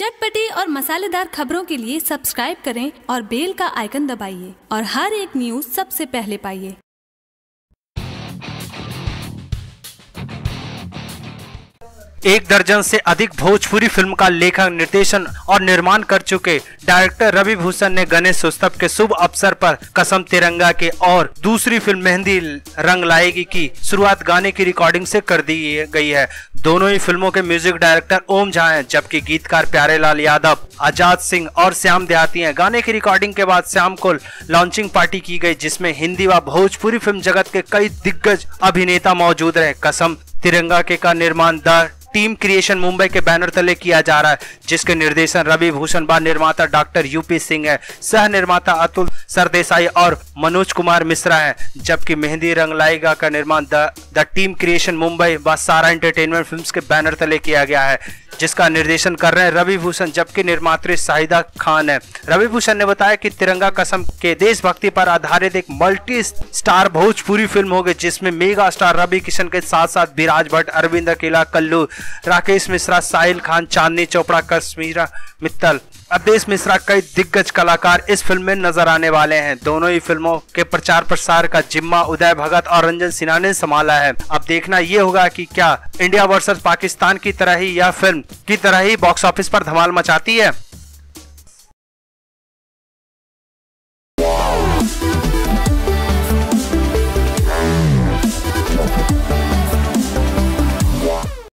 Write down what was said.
चटपटी और मसालेदार खबरों के लिए सब्सक्राइब करें और बेल का आइकन दबाइए और हर एक न्यूज़ सबसे पहले पाइए। एक दर्जन से अधिक भोजपुरी फिल्म का लेखक, निर्देशन और निर्माण कर चुके डायरेक्टर रवि भूषण ने गणेश उत्सव के शुभ अवसर पर कसम तिरंगा के और दूसरी फिल्म मेहंदी रंग लाएगी की शुरुआत गाने की रिकॉर्डिंग से कर दी गई है। दोनों ही फिल्मों के म्यूजिक डायरेक्टर ओम झा हैं, जबकि गीतकार प्यारेलाल यादव, आजाद सिंह और श्याम देहाती हैं। गाने की रिकॉर्डिंग के बाद शाम को लॉन्चिंग पार्टी की गई, जिसमें हिंदी व भोजपुरी फिल्म जगत के कई दिग्गज अभिनेता मौजूद रहे। कसम तिरंगा के का निर्माण द टीम क्रिएशन मुंबई के बैनर तले किया जा रहा है, जिसके निर्देशन रवि भूषण व निर्माता डॉक्टर यूपी सिंह है। सह निर्माता अतुल सरदेसाई और मनोज कुमार मिश्रा है, जबकि मेहंदी रंग लाएगा का निर्माण द टीम क्रिएशन मुंबई व सारा एंटरटेनमेंट फिल्म्स के बैनर तले किया गया है, जिसका निर्देशन कर रहे हैं रवि भूषण, जबकि निर्मात्री शाहिदा खान है। रवि भूषण ने बताया कि तिरंगा कसम के देशभक्ति पर आधारित एक मल्टी स्टार भोजपुरी फिल्म होगी, जिसमें मेगा स्टार रवि किशन के साथ साथ विराज भट्ट, अरविंद अकेला, कल्लू, राकेश मिश्रा, साहिल खान, चांदनी चोपड़ा, कश्मीरा मित्तल, अवधेश मिश्रा, कई दिग्गज कलाकार इस फिल्म में नजर आने वाले हैं। दोनों ही फिल्मों के प्रचार प्रसार का जिम्मा उदय भगत और रंजन सिन्हा ने संभाला है। अब देखना ये होगा कि क्या इंडिया वर्सेस पाकिस्तान की तरह ही यह फिल्म की तरह ही बॉक्स ऑफिस पर धमाल मचाती है।